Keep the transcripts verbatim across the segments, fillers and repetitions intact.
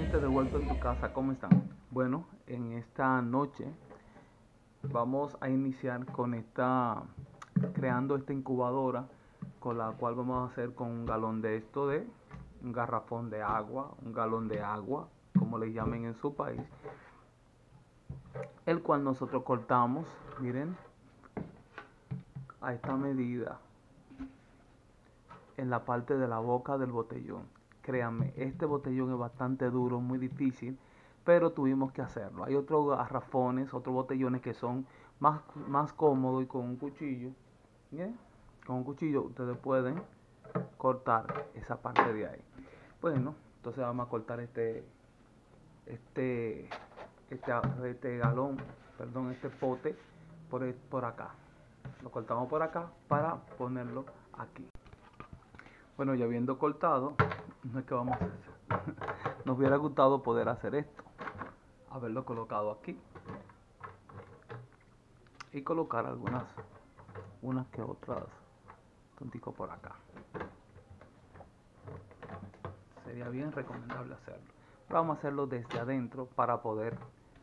gente de vuelta en tu casa, ¿cómo están? Bueno, en esta noche vamos a iniciar con esta, creando esta incubadora con la cual vamos a hacer con un galón de esto de, un garrafón de agua, un galón de agua, como le llamen en su país, el cual nosotros cortamos, miren, a esta medida en la parte de la boca del botellón. Créanme, este botellón es bastante duro, muy difícil, pero tuvimos que hacerlo. Hay otros garrafones, otros botellones que son más, más cómodos y con un cuchillo, ¿bien? Con un cuchillo ustedes pueden cortar esa parte de ahí. Bueno, entonces vamos a cortar este, este, este, este galón, perdón, este pote por, por acá. Lo cortamos por acá para ponerlo aquí. Bueno, ya habiendo cortado, no es que vamos a hacer. Nos hubiera gustado poder hacer esto, haberlo colocado aquí y colocar algunas, unas que otras tonticos por acá. Sería bien recomendable hacerlo. Pero vamos a hacerlo desde adentro para poder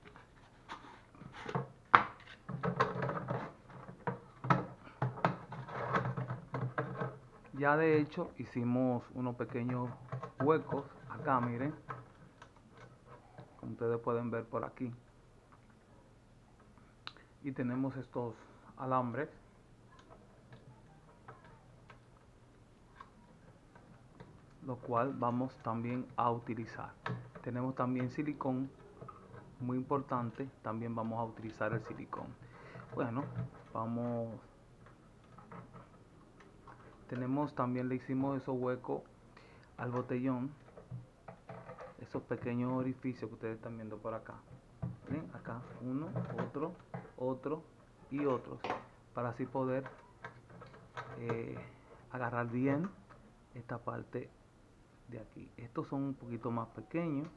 ya de hecho hicimos unos pequeños huecos acá, miren, como ustedes pueden ver por aquí, y tenemos estos alambres lo cual vamos también a utilizar. Tenemos también silicón, muy importante, también vamos a utilizar el silicón. Bueno, vamos, tenemos también, le hicimos esos huecos al botellón, esos pequeños orificios que ustedes están viendo por acá. ¿Ven? Acá uno, otro, otro y otros, para así poder eh, agarrar bien esta parte de aquí. Estos son un poquito más pequeños.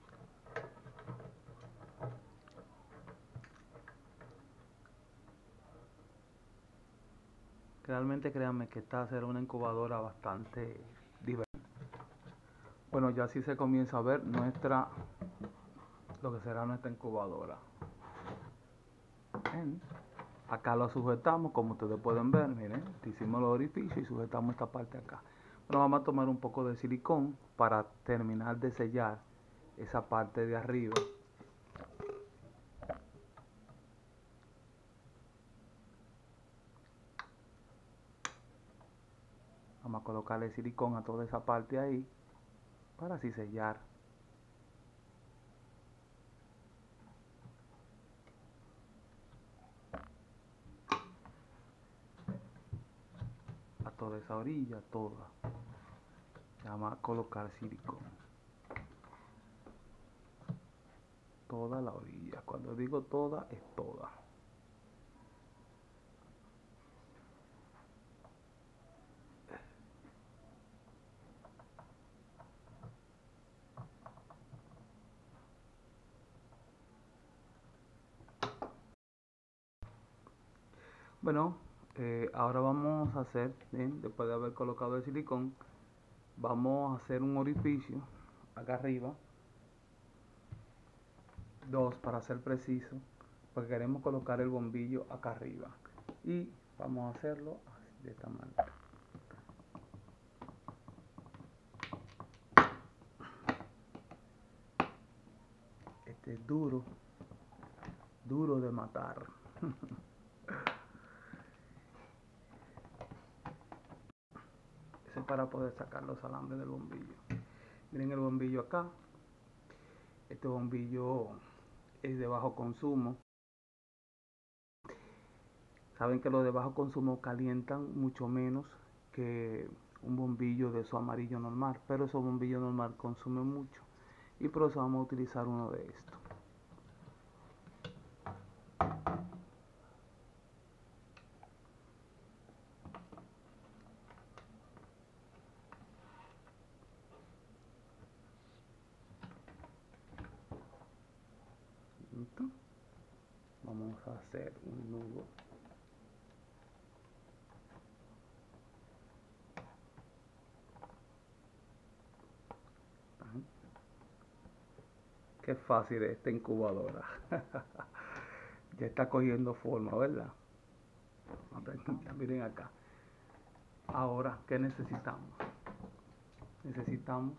Realmente créanme que esta será una incubadora bastante divertida. Bueno, ya así se comienza a ver nuestra, lo que será nuestra incubadora. ¿Ven? Acá lo sujetamos, como ustedes pueden ver, miren, hicimos los orificios y sujetamos esta parte acá. Bueno, vamos a tomar un poco de silicón para terminar de sellar esa parte de arriba. Vamos a colocarle silicón a toda esa parte ahí para así sellar. A toda esa orilla, toda. Vamos a colocar silicón. Toda la orilla. Cuando digo toda, es toda. Bueno, eh, ahora vamos a hacer, ¿bien? Después de haber colocado el silicón, vamos a hacer un orificio acá arriba, dos para ser preciso, porque queremos colocar el bombillo acá arriba, y vamos a hacerlo así, de esta manera. Este es duro, duro de matar. Ese es para poder sacar los alambres del bombillo. Miren el bombillo acá. Este bombillo es de bajo consumo. Saben que los de bajo consumo calientan mucho menos que un bombillo de su amarillo normal, pero esos bombillos normal consumen mucho, y por eso vamos a utilizar uno de estos. ¿Listo? Vamos a hacer un nudo. Qué fácil es esta incubadora. Ya está cogiendo forma, ¿verdad? Miren acá. Ahora, ¿qué necesitamos? Necesitamos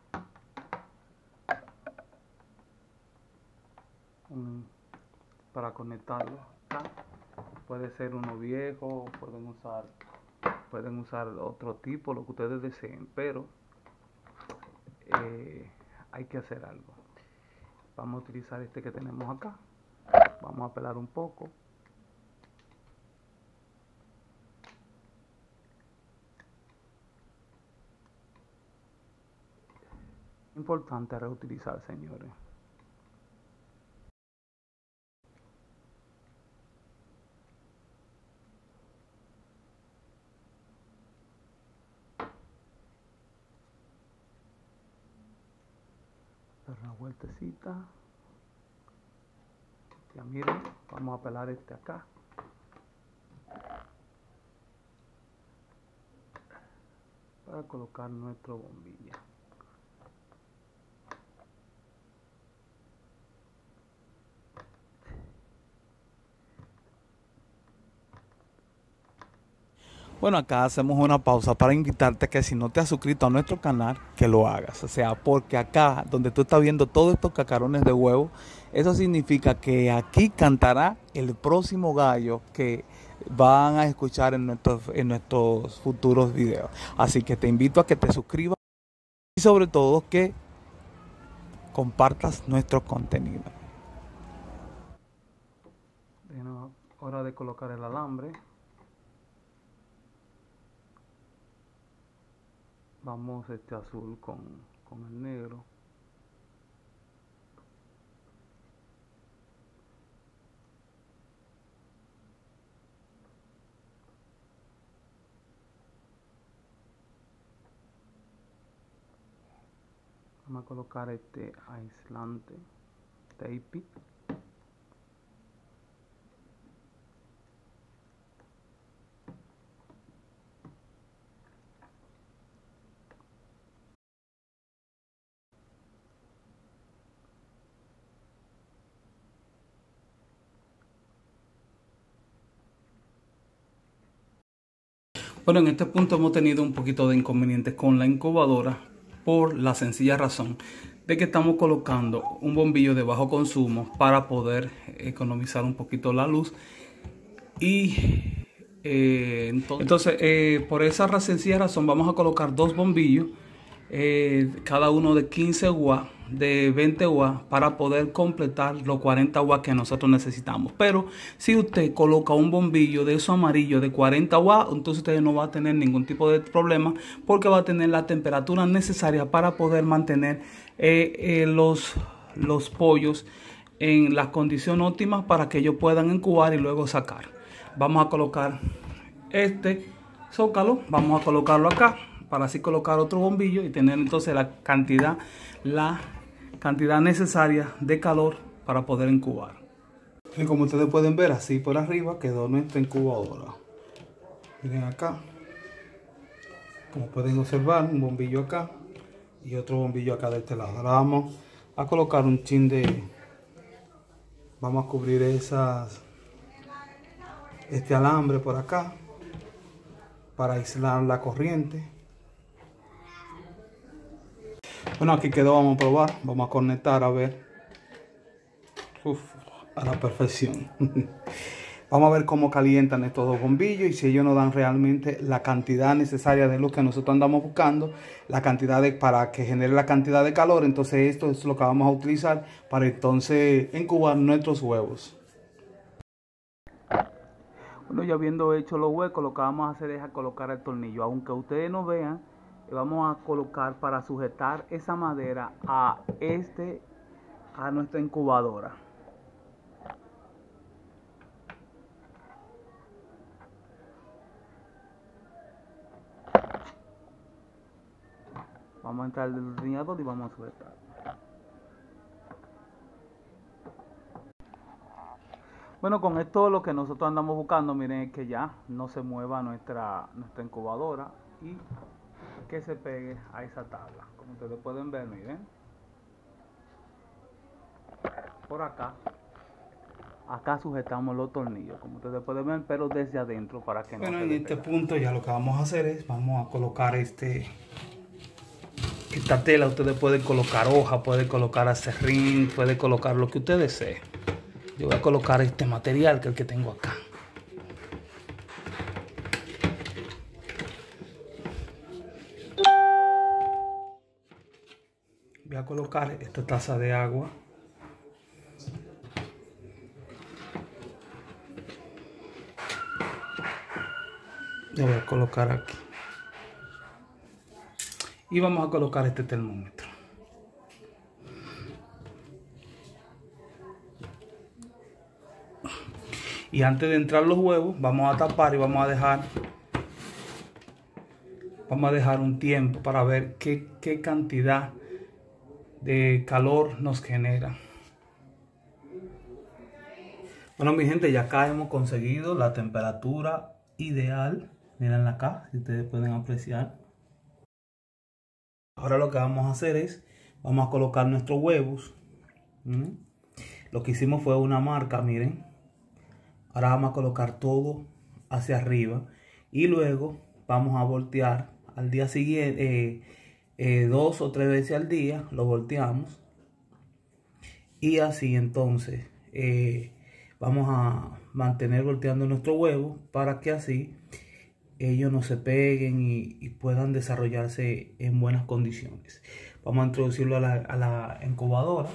un, para conectarlo acá. Puede ser uno viejo, pueden usar, pueden usar otro tipo, lo que ustedes deseen, pero eh, hay que hacer algo. Vamos a utilizar este que tenemos acá. Vamos a pelar un poco. Importante reutilizar, señores. Dar una vueltecita. Ya miren, vamos a pelar este acá. Para colocar nuestro bombilla. Bueno, acá hacemos una pausa para invitarte que si no te has suscrito a nuestro canal, que lo hagas. O sea, porque acá, donde tú estás viendo todos estos cacarones de huevo, eso significa que aquí cantará el próximo gallo que van a escuchar en nuestros, en nuestros futuros videos. Así que te invito a que te suscribas y sobre todo que compartas nuestro contenido. Bueno, hora de colocar el alambre. Vamos este azul con, con el negro. Vamos a colocar este aislante, tape. Bueno, en este punto hemos tenido un poquito de inconvenientes con la incubadora por la sencilla razón de que estamos colocando un bombillo de bajo consumo para poder economizar un poquito la luz y eh, entonces, entonces eh, por esa sencilla razón vamos a colocar dos bombillos, eh, cada uno de quince watts, de veinte watts, para poder completar los cuarenta watts que nosotros necesitamos. Pero si usted coloca un bombillo de esos amarillos de cuarenta watts, entonces usted no va a tener ningún tipo de problema, porque va a tener la temperatura necesaria para poder mantener eh, eh, los, los pollos en las condiciones óptimas para que ellos puedan incubar y luego sacar. Vamos a colocar este zócalo, vamos a colocarlo acá para así colocar otro bombillo y tener entonces la cantidad la cantidad necesaria de calor para poder incubar. Y como ustedes pueden ver, así por arriba quedó nuestra incubadora. Miren acá, como pueden observar, un bombillo acá y otro bombillo acá de este lado. Ahora vamos a colocar un chin de, vamos a cubrir esas este alambre por acá para aislar la corriente. Bueno, aquí quedó, vamos a probar, vamos a conectar a ver. Uf, a la perfección. Vamos a ver cómo calientan estos dos bombillos y si ellos nos dan realmente la cantidad necesaria de luz que nosotros andamos buscando, la cantidad de, para que genere la cantidad de calor. Entonces esto es lo que vamos a utilizar para entonces incubar nuestros huevos. Bueno, ya habiendo hecho los huecos, lo que vamos a hacer es a colocar el tornillo. Aunque ustedes no vean, vamos a colocar para sujetar esa madera a este a nuestra incubadora. Vamos a entrar del destornillador y vamos a sujetar. Bueno, con esto lo que nosotros andamos buscando, miren, es que ya no se mueva nuestra, nuestra incubadora y que se pegue a esa tabla. Como ustedes pueden ver, miren. por acá. Acá sujetamos los tornillos, como ustedes pueden ver, pero desde adentro para que bueno, no se en este punto ya lo que vamos a hacer es, vamos a colocar este esta tela. Ustedes pueden colocar hoja, pueden colocar acerrín, pueden colocar lo que ustedes deseen. Yo voy a colocar este material que es el que tengo acá. Voy a colocar esta taza de agua. Lo voy a colocar aquí. Y vamos a colocar este termómetro. Y antes de entrar los huevos, vamos a tapar y vamos a dejar vamos a dejar un tiempo para ver qué, qué cantidad de calor nos genera. Bueno, mi gente, ya acá hemos conseguido la temperatura ideal. Miren acá, si ustedes pueden apreciar. Ahora lo que vamos a hacer es, vamos a colocar nuestros huevos. ¿Mm? Lo que hicimos fue una marca, miren. Ahora vamos a colocar todo hacia arriba. Y luego vamos a voltear al día siguiente, eh, eh, dos o tres veces al día, lo volteamos. Y así entonces eh, vamos a mantener volteando nuestro huevo para que así ellos no se peguen y, y puedan desarrollarse en buenas condiciones. Vamos a introducirlo a la, a la incubadora.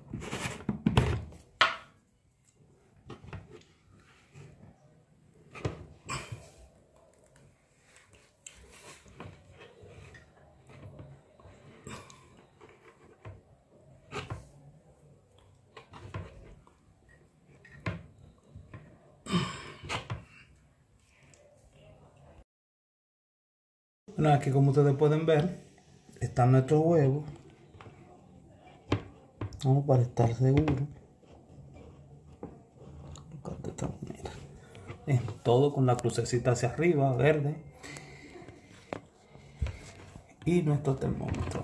Bueno, aquí como ustedes pueden ver, están nuestros huevos. Vamos para estar seguros. De esta manera. Eh, todo con la crucecita hacia arriba, verde. Y nuestro termómetro.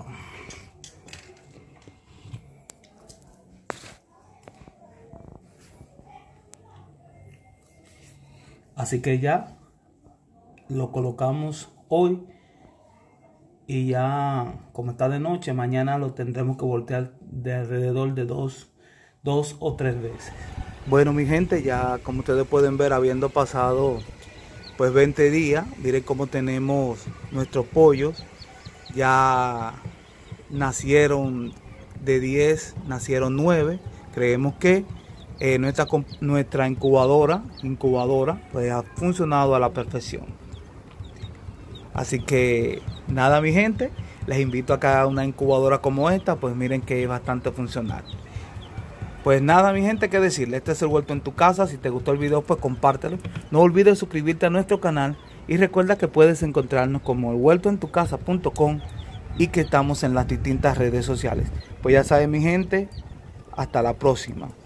Así que ya lo colocamos hoy. Y ya, como está de noche, mañana lo tendremos que voltear de alrededor de dos, dos o tres veces. Bueno, mi gente, ya como ustedes pueden ver, habiendo pasado pues veinte días, miren cómo tenemos nuestros pollos. Ya nacieron de diez, nacieron nueve. Creemos que eh, nuestra, nuestra incubadora, incubadora pues ha funcionado a la perfección. Así que nada, mi gente, les invito a que hagan una incubadora como esta, pues miren que es bastante funcional. Pues nada, mi gente, qué decirle, este es el Huerto en tu Casa. Si te gustó el video, pues compártelo. No olvides suscribirte a nuestro canal y recuerda que puedes encontrarnos como el huerto en tu casa punto com y que estamos en las distintas redes sociales. Pues ya saben, mi gente, hasta la próxima.